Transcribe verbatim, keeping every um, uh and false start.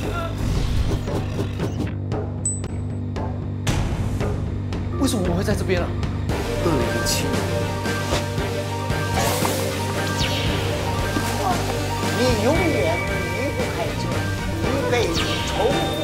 为什么我会在这边啊？ 恶灵侵入。 你永远离不开这一辈子仇。